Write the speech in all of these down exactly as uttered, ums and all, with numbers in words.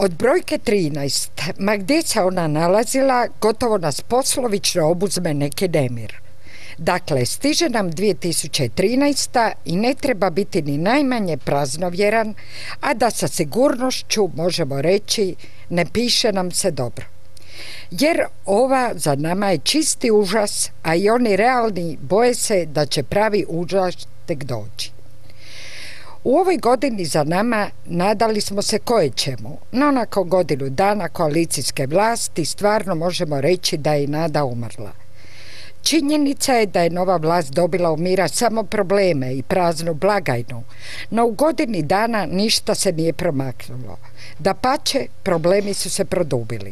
Od brojke trinaest, ma gdje se ona nalazila, gotovo nas poslovično obuzme neki nemir. Dakle, stiže nam dvije tisuće trinaesta. i ne treba biti ni najmanje praznovjeran, a da sa sigurnošću možemo reći ne piše nam se dobro. Jer ova za nama je čisti užas, a i oni realni boje se da će pravi užas tek doći. U ovoj godini za nama nadali smo se koječemu, no nakon godinu dana koalicijske vlasti stvarno možemo reći da je i nada umrla. Činjenica je da je nova vlast dobila u mira samo probleme i praznu blagajnu, no u godini dana ništa se nije promaknulo. Dapače, problemi su se produbili.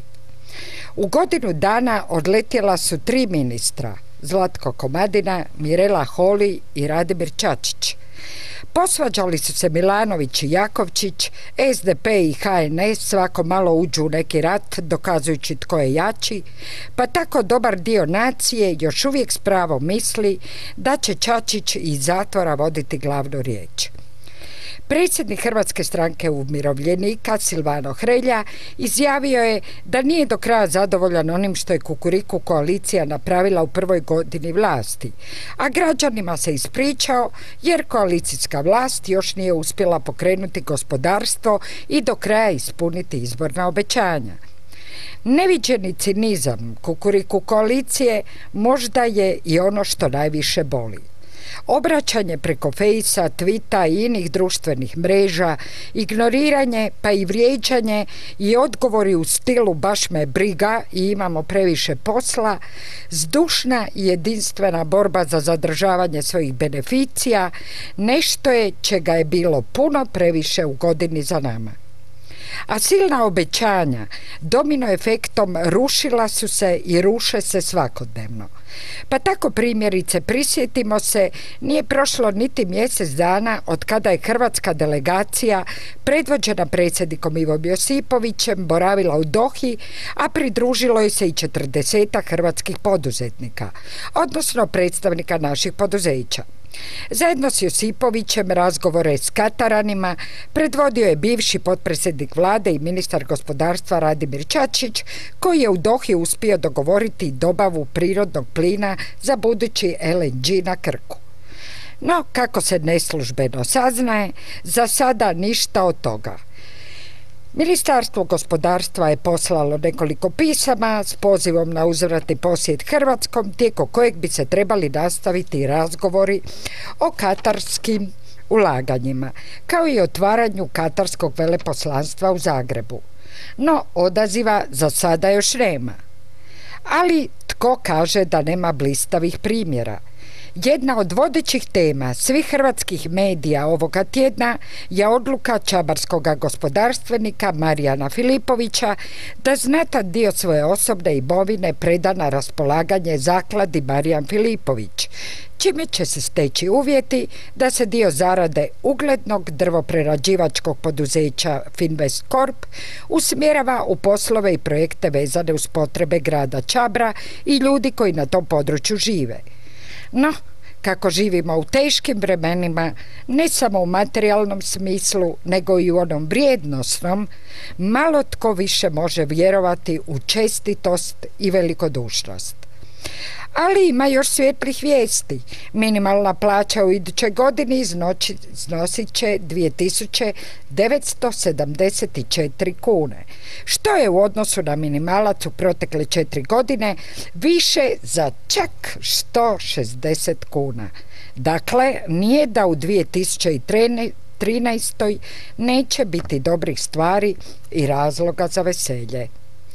U godinu dana odletjela su tri ministra, Zlatko Komadina, Mirela Holy i Radimir Čačić. Posvađali su se Milanović i Jakovčić, S D P i H N S svako malo uđu u neki rat dokazujući tko je jači, pa tako dobar dio nacije još uvijek s pravom misli da će Čačić iz zatvora voditi glavnu riječ. Predsjednik Hrvatske stranke umirovljenika Silvano Hrelja izjavio je da nije do kraja zadovoljan onim što je Kukuriku koalicija napravila u prvoj godini vlasti, a građanima se ispričao jer koalicijska vlast još nije uspjela pokrenuti gospodarstvo i do kraja ispuniti izborna obećanja. Neviđeni cinizam Kukuriku koalicije možda je i ono što najviše boli. Obraćanje preko Fejsa, Tvita i inih društvenih mreža, ignoriranje pa i vrijeđanje i odgovori u stilu baš me briga i imamo previše posla, zdušna i jedinstvena borba za zadržavanje svojih beneficija, nešto je čega je bilo puno previše u godini za nama. A silna obećanja domino efektom rušila su se i ruše se svakodnevno. Pa tako primjerice prisjetimo se, nije prošlo niti mjesec dana od kada je hrvatska delegacija predvođena predsjednikom Ivom Josipovićem boravila u Dohi, a pridružilo je se i četrdesetak hrvatskih poduzetnika, odnosno predstavnika naših poduzeća. Zajedno s Josipovićem razgovore s Kataranima predvodio je bivši potpredsjednik vlade i ministar gospodarstva Radimir Čačić, koji je u Dohi uspio dogovoriti dobavu prirodnog plina za budući L N G na Krku. No, kako se neslužbeno saznaje, za sada ništa od toga. Ministarstvo gospodarstva je poslalo nekoliko pisama s pozivom na uzvratni posjet Hrvatskom, tijekom kojeg bi se trebali nastaviti razgovori o katarskim ulaganjima, kao i otvaranju katarskog veleposlanstva u Zagrebu. No, odaziva za sada još nema. Ali tko kaže da nema blistavih primjera? Jedna od vodećih tema svih hrvatskih medija ovoga tjedna je odluka čabarskog gospodarstvenika Marijana Filipovića da znatan dio svoje osobne imovine preda na raspolaganje zakladi Marijan Filipović, čime će se steći uvjeti da se dio zarade uglednog drvoprerađivačkog poduzeća Finvest Corp usmjerava u poslove i projekte vezane uz potrebe grada Čabra i ljudi koji na tom području žive. No, kako živimo u teškim vremenima, ne samo u materijalnom smislu, nego i u onom vrijednosnom, malo tko više može vjerovati u čestitost i velikodušnost. Ali ima još svijetlih vijesti. Minimalna plaća u idućoj godini iznosit će dvije tisuće devetsto sedamdeset četiri kune, što je u odnosu na minimalac u protekle četiri godine više za čak sto šezdeset kuna. Dakle, nije da u dvije tisuće trinaestoj. neće biti dobrih stvari i razloga za veselje.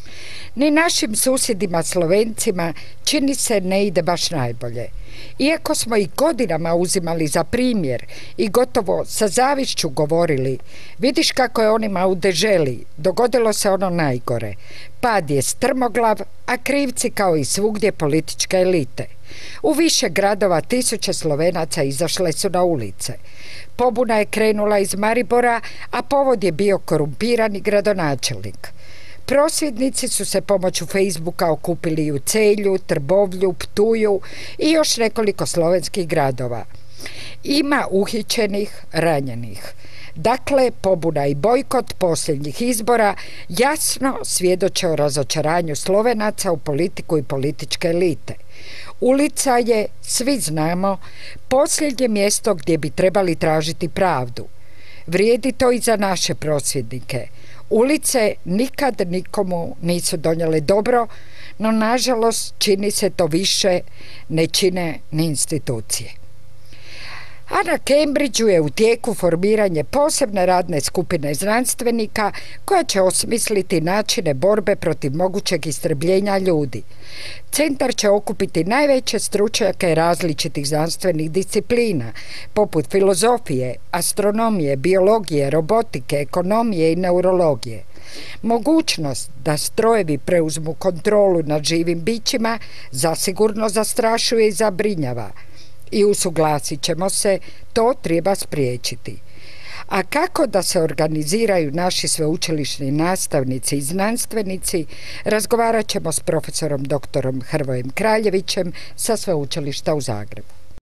Ni našim susjedima Slovencima čini se ne ide baš najbolje. Iako smo ih godinama uzimali za primjer i gotovo sa zavišću govorili, vidiš kako je onima u deželi, dogodilo se ono najgore. Pad je strmoglav, a krivci kao i svugdje političke elite. U više gradova tisuće Slovenaca izašle su na ulice. Pobuna je krenula iz Maribora, a povod je bio korumpirani gradonačelnik. Prosvjednici su se pomoću Facebooka okupili u Celju, Trbovlju, Ptuju i još nekoliko slovenskih gradova. Ima uhićenih, ranjenih. Dakle, pobuna i bojkot posljednjih izbora jasno svjedoče o razočaranju Slovenaca u politiku i političke elite. Ulica je, svi znamo, posljednje mjesto gdje bi trebali tražiti pravdu. Vrijedi to i za naše prosvjednike. Ulice nikad nikomu nisu donijele dobro, no nažalost čini se to više ne čine ni institucije. A na Cambridgeu je u tijeku formiranje posebne radne skupine znanstvenika koja će osmisliti načine borbe protiv mogućeg istrebljenja ljudi. Centar će okupiti najveće stručnjake različitih znanstvenih disciplina, poput filozofije, astronomije, biologije, robotike, ekonomije i neurologije. Mogućnost da strojevi preuzmu kontrolu nad živim bićima zasigurno zastrašuje i zabrinjava. I usuglasit ćemo se, to treba spriječiti. A kako da se organiziraju naši sveučilišni nastavnici i znanstvenici, razgovarat ćemo s profesorom doktorom Hrvojem Kraljevićem sa Sveučilišta u Zagrebu.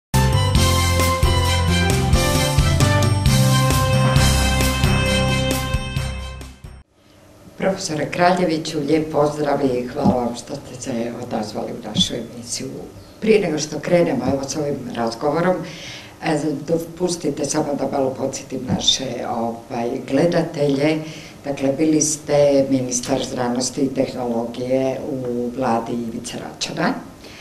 Profesore Kraljeviću, lijep pozdrav i hvala vam što ste se odazvali u našu emisiju. Prije nego što krenemo evo s ovim razgovorom, dopustite samo da malo podsjetim naše ovaj, gledatelje. Dakle, bili ste ministar znanosti i tehnologije u vladi Ivice Račana.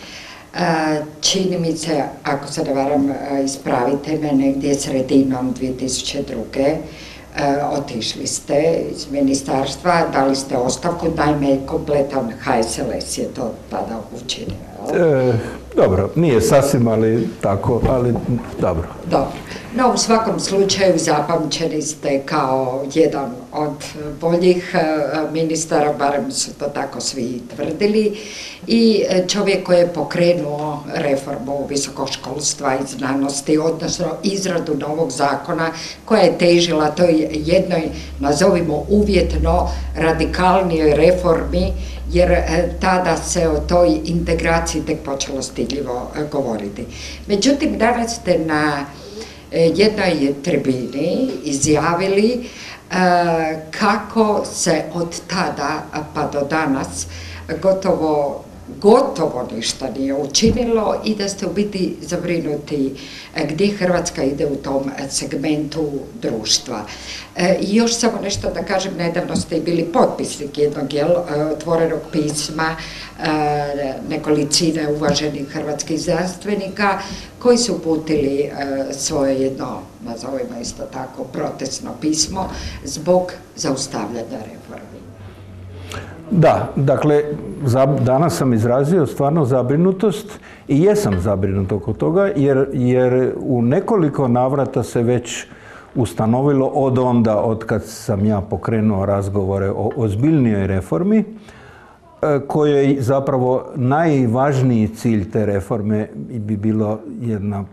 Čini mi se, ako se ne varam, ispravite me, negdje sredinom dvije tisuće druge. Otišli ste iz ministarstva, dali ste ostavku, naime kompletan H S L S je to tada učinio. E, dobro, nije sasvim, ali tako, ali dobro. Dobro. No, u svakom slučaju zapamćeni ste kao jedan od boljih ministara, barem su to tako svi tvrdili, i čovjek koji je pokrenuo reformu visokoškolstva i znanosti, odnosno izradu novog zakona koja je težila toj jednoj, nazovimo uvjetno, radikalnijoj reformi, jer tada se o toj integraciji tek počelo stidljivo govoriti. Međutim, danas ste na jednoj tribini izjavili kako se od tada pa do danas gotovo gotovo ništa nije učinilo i da ste u biti zabrinuti gdje Hrvatska ide u tom segmentu društva. I još samo nešto da kažem, nedavno ste i bili potpisnik jednog jel, otvorenog pisma nekolicine uvaženih hrvatskih znanstvenika koji su uputili svoje jedno, nazovimo isto tako, protestno pismo zbog zaustavljanja reformi. Da, dakle, danas sam izrazio stvarno zabrinutost i jesam zabrinut oko toga, jer, jer u nekoliko navrata se već ustanovilo od onda, od kad sam ja pokrenuo razgovore o ozbiljnijoj reformi, kojoj zapravo najvažniji cilj te reforme bi bilo jedna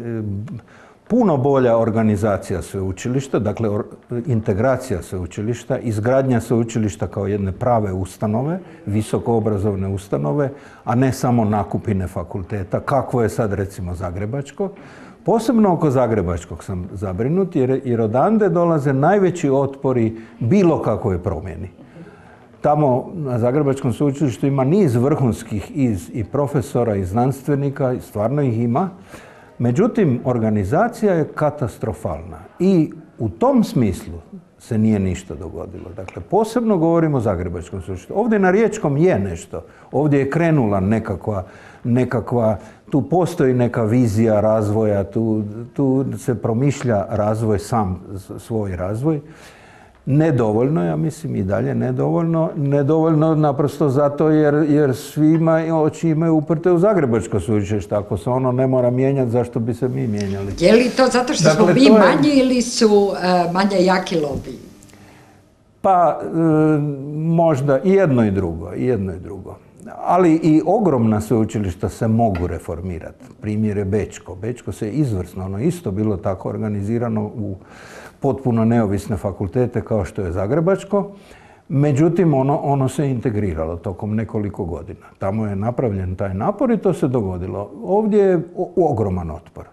puno bolja organizacija sveučilišta, dakle integracija sveučilišta, izgradnja sveučilišta kao jedne prave ustanove, visokoobrazovne ustanove, a ne samo nakupine fakulteta, kakvo je sad recimo zagrebačko. Posebno oko zagrebačkog sam zabrinut jer, jer odande dolaze najveći otpori bilo kakvoj promjeni. Tamo na Zagrebačkom sveučilištu ima niz vrhunskih iz, i profesora i znanstvenika, i stvarno ih ima. Međutim, organizacija je katastrofalna i u tom smislu se nije ništa dogodilo. Dakle, posebno govorimo o Zagrebačkom sveučilištu. Ovdje na Riječkom je nešto. Ovdje je krenula nekakva, nekakva tu postoji neka vizija razvoja, tu, tu se promišlja razvoj, sam svoj razvoj. Nedovoljno, ja mislim i dalje nedovoljno. Nedovoljno naprosto zato jer, jer svima oči imaju uprte u Zagrebačko sveučilište. Ako se ono ne mora mijenjati, zašto bi se mi mijenjali? Je li to zato što dakle, smo mi je... manji ili su uh, manje jaki lobiji? Pa e, možda i jedno i drugo, i jedno i drugo. Ali i ogromna sveučilišta se mogu reformirati. Primjer je Bečko. Bečko se izvrsno, ono isto bilo tako organizirano u potpuno neovisne fakultete kao što je Zagrebačko. Međutim, ono, ono se integriralo tokom nekoliko godina. Tamo je napravljen taj napor i to se dogodilo. Ovdje je ogroman otpor.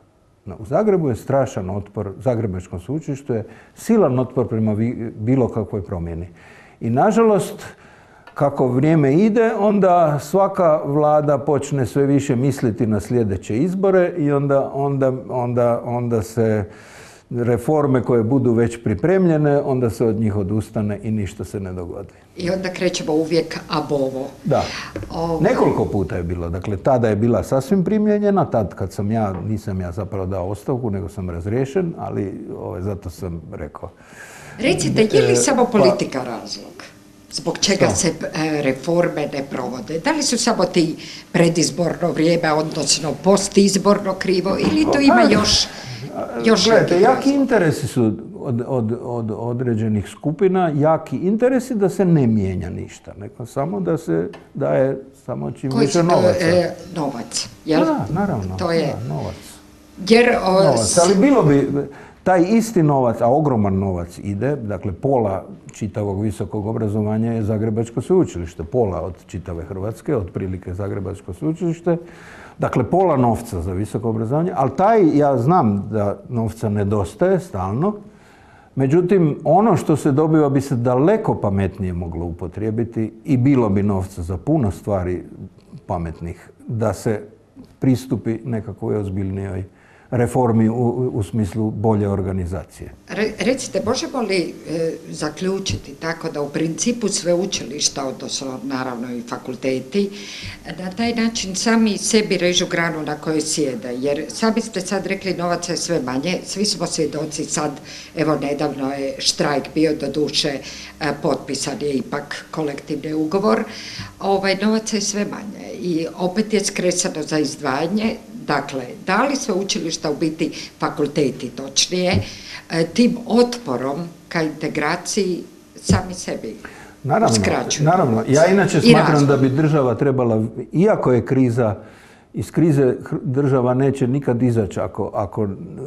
U Zagrebu je strašan otpor, Zagrebačkom sveučilištu je silan otpor prema bilo kakvoj promjeni. I nažalost, kako vrijeme ide, onda svaka vlada počne sve više misliti na sljedeće izbore i onda, onda, onda, onda se reforme koje budu već pripremljene, onda se od njih odustane i ništa se ne dogodi. I onda krećemo uvijek abovo. Da. Ovo... Nekoliko puta je bilo. Dakle, tada je bila sasvim primljenjena, tad kad sam ja, nisam ja zapravo dao ostavku, nego sam razriješen, ali ovaj, zato sam rekao. Recite, je li samo politika pa... razlog? Zbog čega Što? se reforme ne provode? Da li su samo ti predizborno vrijeme, odnosno postizborno krivo, ili to ima još... Još Gledajte, jaki interesi su od, od, od određenih skupina, jaki interesi da se ne mijenja ništa, nego samo da se daje samo čim više novaca. E, novac, jel? Da, naravno, to je... da, novac. Jer, o, novac. Ali bilo bi, taj isti novac, a ogroman novac ide, dakle pola čitavog visokog obrazovanja je Zagrebačko sveučilište, pola od čitave Hrvatske, otprilike Zagrebačko sveučilište. Dakle, pola novca za visoko obrazovanje, ali taj, ja znam da novca nedostaje stalno, međutim, ono što se dobiva bi se daleko pametnije moglo upotrijebiti i bilo bi novca za puno stvari pametnih da se pristupi nekakvoj ozbiljnijoj reformi u, u smislu bolje organizacije. Re, recite, možemo li e, zaključiti tako da u principu sveučilišta, odnosno naravno i fakulteti, na taj način sami sebi režu granu na kojoj sjede? Jer sami ste sad rekli novaca je sve manje, svi smo svjedoci sad, evo nedavno je štrajk bio, doduše e, potpisan je ipak kolektivni ugovor, ovaj, novaca je sve manje i opet je skresano za izdvajanje. Dakle, da li sveučilišta u biti fakulteti točnije, tim otporom ka integraciji sami sebi naravno, uskraćuju? Naravno, ja inače smatram da bi država trebala, iako je kriza, iz krize država neće nikad izaći ako, ako,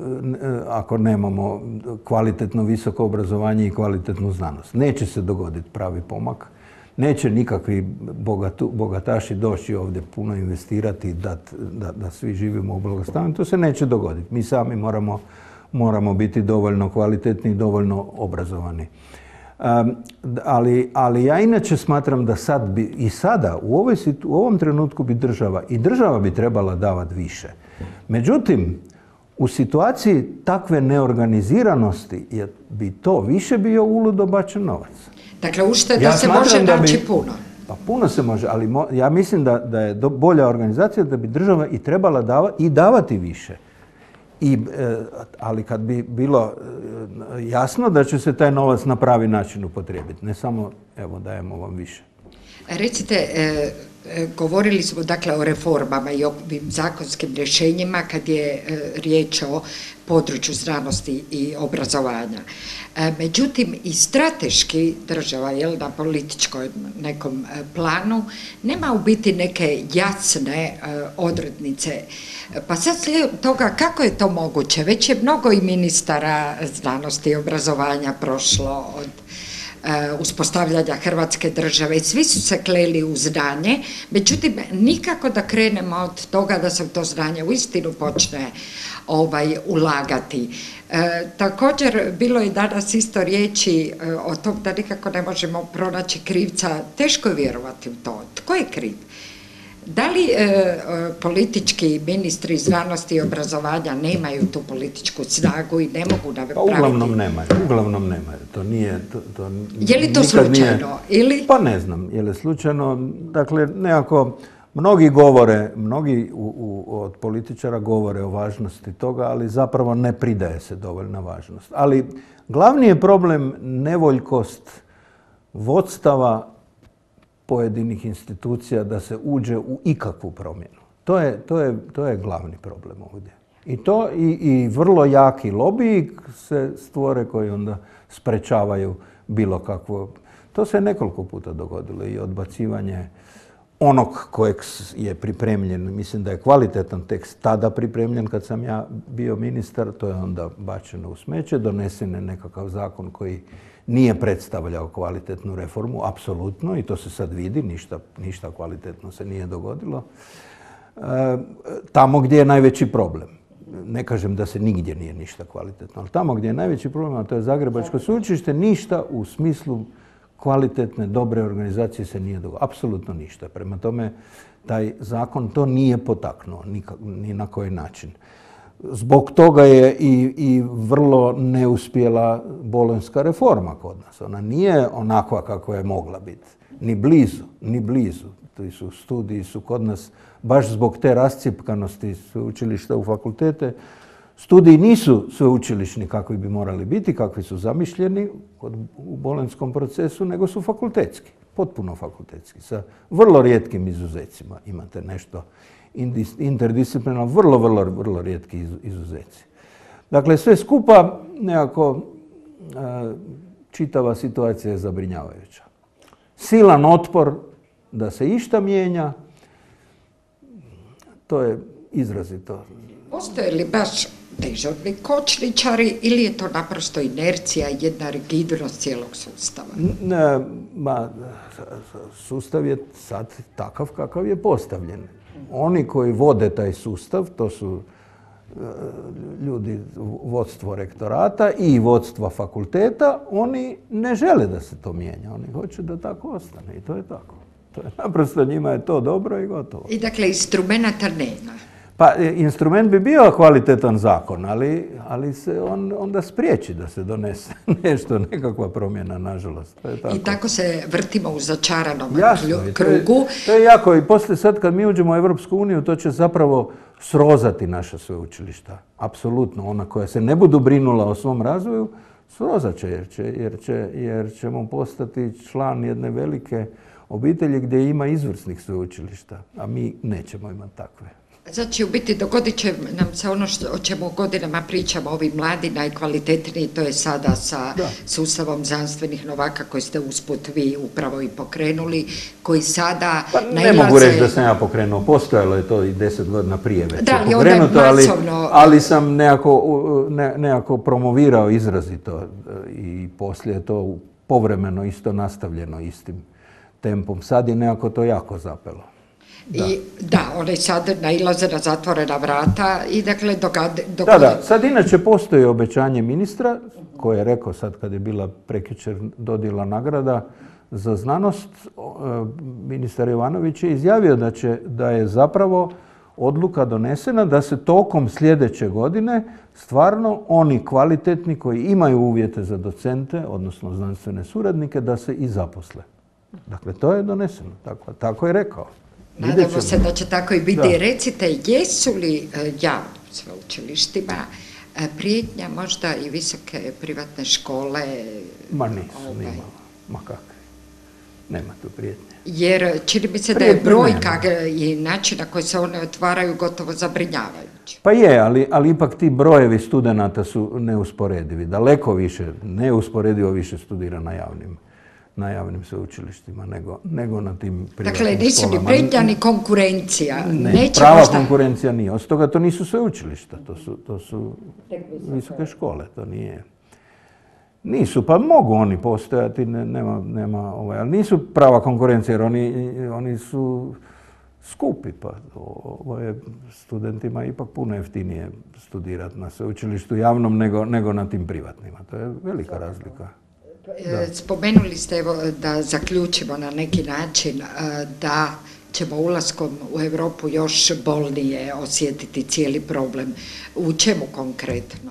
ako nemamo kvalitetno visoko obrazovanje i kvalitetnu znanost. Neće se dogoditi pravi pomak. Neće nikakvi bogatu, bogataši doći ovdje puno investirati da, da, da svi živimo u blagostanju. To se neće dogoditi. Mi sami moramo, moramo biti dovoljno kvalitetni i dovoljno obrazovani. Um, ali, ali ja inače smatram da sad bi, i sada u, ovoj, u ovom trenutku bi država, i država bi trebala davati više. Međutim, u situaciji takve neorganiziranosti je, bi to više bio uludo bačen novac. Dakle, ušteda ja se može naći bi, puno. Pa puno se može, ali mo, ja mislim da, da je do, bolja organizacija da bi država i trebala dava, i davati više. I, e, ali kad bi bilo e, jasno da će se taj novac na pravi način upotrijebiti, ne samo evo dajemo vam više. Recite, e, e, govorili smo dakle o reformama i ovim zakonskim rješenjima kad je e, riječ o području znanosti i obrazovanja. E, međutim, i strateški država, jel, na političkom nekom e, planu, nema u biti neke jasne e, odrednice. Pa sad slijed toga, kako je to moguće? Već je mnogo i ministara znanosti i obrazovanja prošlo od uspostavljanja Hrvatske države i svi su se kleli u znanje, međutim nikako da krenemo od toga da se u to znanje uistinu počne ovaj, ulagati. E, također bilo je danas isto riječi e, o tom da nikako ne možemo pronaći krivca, teško je vjerovati u to. Tko je kriv? Da li e, politički ministri znanosti i obrazovanja nemaju tu političku snagu i ne mogu napraviti? Pa uglavnom nemaju, uglavnom nemaju. To nije, to, to je li to slučajno? Nije, ili? Pa ne znam, je li slučajno. Dakle, nekako, mnogi govore, mnogi u, u, od političara govore o važnosti toga, ali zapravo ne pridaje se dovoljna važnost. Ali glavni je problem nevoljkost vodstava pojedinih institucija da se uđe u ikakvu promjenu. To je, to je, to je glavni problem ovdje. I to i, i vrlo jaki lobiji se stvore koji onda sprečavaju bilo kakvo. To se nekoliko puta dogodilo i odbacivanje onog kojeg je pripremljen. Mislim da je kvalitetan tekst tada pripremljen kad sam ja bio ministar. To je onda bačeno u smeće. Donesen je nekakav zakon koji nije predstavljao kvalitetnu reformu, apsolutno, i to se sad vidi, ništa, ništa kvalitetno se nije dogodilo. E, tamo gdje je najveći problem. Ne kažem da se nigdje nije ništa kvalitetno, ali tamo gdje je najveći problem, a to je Zagrebačko sveučilište, ništa u smislu kvalitetne, dobre organizacije se nije dogodilo. Apsolutno ništa. Prema tome, taj zakon to nije potaknuo ni na koji način. Zbog toga je i, i vrlo neuspjela bolonjska reforma kod nas. Ona nije onakva kako je mogla biti. Ni blizu, ni blizu. Ti su studiji su kod nas, baš zbog te rascjepkanosti sveučilišta u fakultete, studiji nisu sveučilišni kakvi bi morali biti, kakvi su zamišljeni u bolonjskom procesu, nego su fakultetski, potpuno fakultetski, sa vrlo rijetkim izuzecima. Imate nešto interdisciplinarno, vrlo, vrlo, vrlo rijetki izuzeci. Dakle, sve skupa nekako čitava situacija je zabrinjavajuća. Silan otpor da se išta mijenja, to je izrazito. Postoje li baš dežurni kočničari ili je to naprosto inercija, jedna rigidnost cijelog sustava? Ne, ma, sustav je sad takav kakav je postavljen. Oni koji vode taj sustav, to su ljudi, vodstvo rektorata i vodstva fakulteta, oni ne žele da se to mijenja. Oni hoće da tako ostane i to je tako. To je, naprosto njima je to dobro i gotovo. I dakle, instrumenta nema? Pa, instrument bi bio kvalitetan zakon, ali, ali se on onda spriječi da se donese nešto, nekakva promjena, nažalost. To je tako. I tako se vrtimo u začaranom Jasno, krugu. To je, to je jako. I poslije sad kad mi uđemo u Europsku uniju, to će zapravo srozati naša sveučilišta. Apsolutno. Ona koja se ne budu brinula o svom razvoju, srozat će jer, će, jer, će, jer ćemo postati član jedne velike obitelji gdje ima izvrsnih sveučilišta, a mi nećemo imati takve. Znači, u biti dogodit će nam se ono što, o čemu godinama pričamo, ovi mladi, najkvalitetniji, to je sada sa da. sustavom znanstvenih novaka koji ste usput vi upravo i pokrenuli, koji sada pa, ne nailaze... mogu reći da sam ja pokrenuo, postojalo je to i deset godina prije već. Da, ali onda je masovno... ali, ali sam nekako, ne, nekako promovirao izrazito i poslije je to povremeno isto nastavljeno istim tempom. Sad je nekako to jako zapelo. Da. I da, one sad nailaze na zatvorena vrata i dakle dogade... Dok... Da, da, sad inače postoji obećanje ministra koje je rekao sad kad je bila prekjučer dodjela nagrada za znanost, ministar Jovanović je izjavio da, će, da je zapravo odluka donesena da se tokom sljedeće godine stvarno oni kvalitetni koji imaju uvjete za docente, odnosno znanstvene suradnike, da se i zaposle. Dakle, to je doneseno, tako, tako je rekao. Nadamo se da će tako i biti. Da. Recite, jesu li javnim sveučilištima prijetnja možda i visoke privatne škole? Ma nisu, ovaj. Nima. Ma kakve. Nema tu prijetnje. Jer čini mi se da je brojka i način na koji se one otvaraju gotovo zabrinjavajući. Pa je, ali, ali ipak ti brojevi studenata su neusporedivi. Daleko više, neusporedivo više studira na javnim na javnim sveučilištima nego, nego na tim privatnim školama. Dakle, nisu ni prijetnja ni konkurencija. Ne, Neće prava možda... konkurencija nije. Od toga to nisu sveučilišta, to su, to su visoke škole, to nije... Nisu, pa mogu oni postojati, ne, nema, nema ovaj, ali nisu prava konkurencija jer oni, oni su skupi, pa ovo je studentima ipak puno jeftinije studirati na sveučilištu javnom nego, nego na tim privatnima. To je velika razlika. Da. Spomenuli ste, evo, da zaključimo na neki način da ćemo ulaskom u Europu još bolnije osjetiti cijeli problem. U čemu konkretno?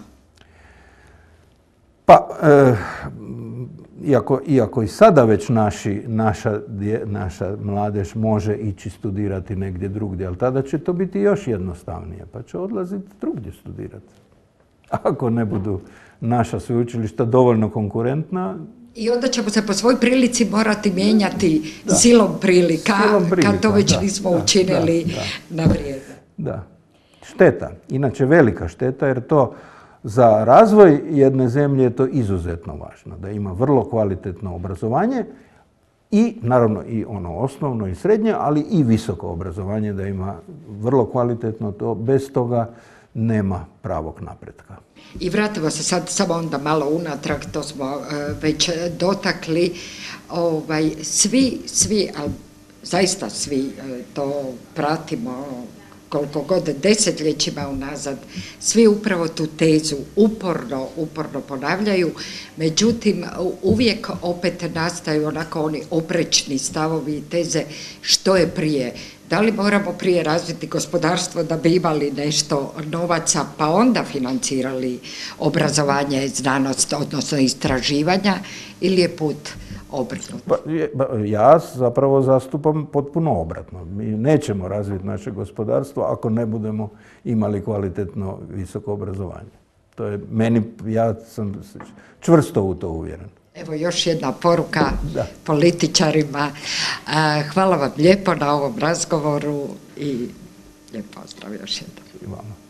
Pa, e, iako, iako i sada već naši, naša, naša mladež može ići studirati negdje drugdje, ali tada će to biti još jednostavnije, pa će odlaziti drugdje studirati. Ako ne budu naša sveučilišta dovoljno konkurentna. I onda ćemo se po svoj prilici morati mijenjati da. silom prilika, silom prilika, kad to već da, nismo da, učinili da, da. na vrijeme. Da. Šteta, inače velika šteta, jer to za razvoj jedne zemlje je to izuzetno važno, da ima vrlo kvalitetno obrazovanje i naravno i ono osnovno i srednje, ali i visoko obrazovanje da ima vrlo kvalitetno, to bez toga nema pravog napretka. I vratimo se sad samo onda malo unatrag, to smo uh, već dotakli, ovaj, svi, svi, ali zaista svi uh, to pratimo koliko god desetljećima unazad, svi upravo tu tezu uporno, uporno ponavljaju, međutim uvijek opet nastaju onako oni oprečni stavovi i teze što je prije. Da li moramo prije razviti gospodarstvo da bi imali nešto novaca pa onda financirali obrazovanje, znanost, odnosno istraživanja, ili je put obrnut? Pa, ja zapravo zastupam potpuno obratno. Mi nećemo razviti naše gospodarstvo ako ne budemo imali kvalitetno visoko obrazovanje. To je meni, ja sam čvrsto u to uvjeren. Evo još jedna poruka da. političarima. Hvala vam lijepo na ovom razgovoru i lijep pozdrav još jednom. I vama.